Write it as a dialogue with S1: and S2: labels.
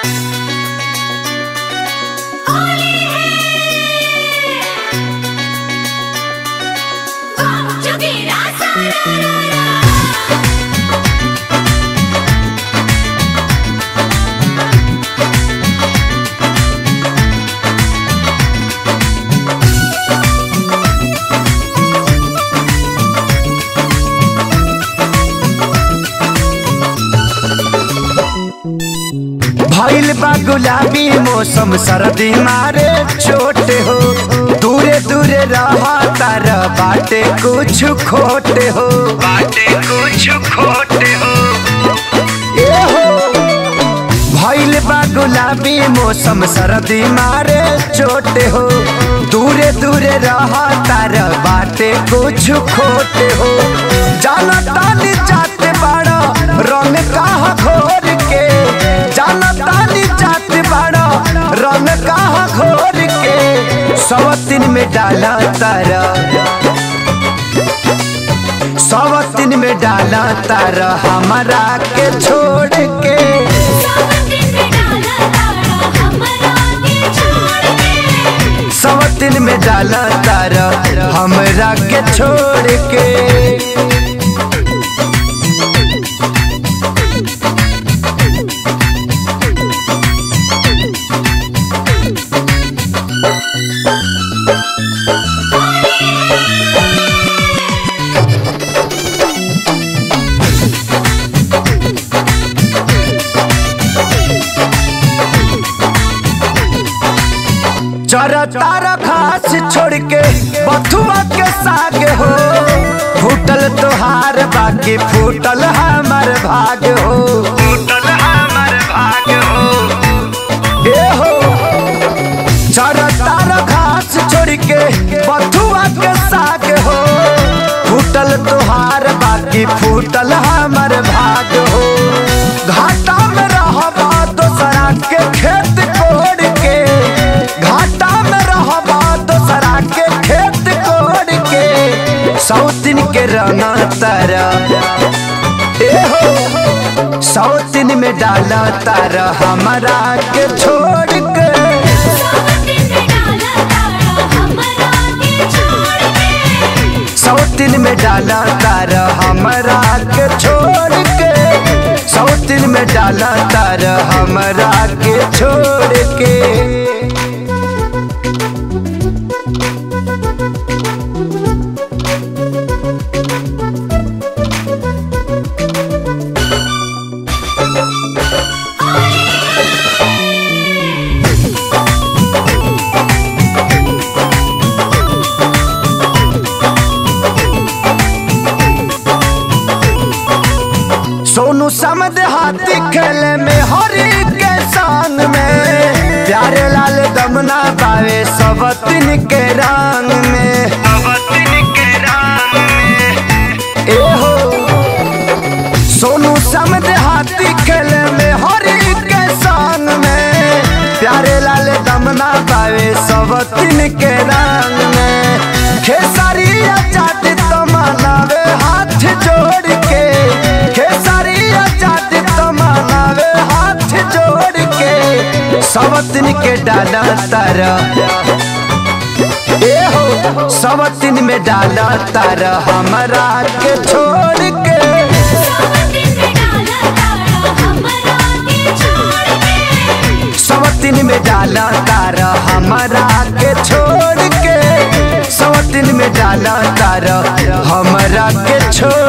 S1: भइल बा गुलाबी मौसम सर्दी मारे चोट हो। दूरे दूरे रहा तार बाटे कुछ खोटे हो, बाटे कुछ खोटे हो। ए हो भइल बा गुलाबी मौसम सर्दी मारे चोट हो। दूरे दूरे रहा तार बाटे कुछ खोटे हो। जाना तानी जाते बाड़ा रंग कहा घोर के, जाना तानी जाते बाड़ा रंग कहा घोर के। सवतिन में डाला तारा, सवतिन में डाला तारा हमारा के छोड़ के। सवतिन में डाला तारा हमरा के छोड़ के। चरा तारा घास छोड़ के बथुआ के साग हो। फूटल तोहार बाकी फूटल हमार भाग हो, फूटल हमार भाग हो। ए हो चरा तारा घास छोड़ के बथुआ के साग हो। फूटल तोहार बाकी फूटल हमार भाग हो। घाटा में रहबा दोसरा के खेत कोड़ के, घाटा में रहबा दोसरा के खेत कोड़ के। सौतिन के रंगा तारा ए हो, सौतिन में डाला तारा हमारा के छोड़ के। सौतिन में डाला तारा हमारा के छोड़ के। सौतिन में डाला तारा हमारा के छोड़ के। सोनू समद हाथी खेले में हरी के संग में। प्यारे लाल दमना पावे सवतिन के रंग में, सवतिन के रंग में। ए हो सोनू समद हाथी खेले में हरी के संग में। प्यारे लाल दमना पावे सवतिन के रंग में। खेसारी जाति तो मनावे हाथ जोड़ के, हाथ जोड़ के। सवतिन के डाला तारा ए हो, सवतिन में डाला तारा हमारा के छोड़ के। सवतिन में डाला तारा हमारा के छोड़ के। सवतिन में डाला तारा हमारा के छोड़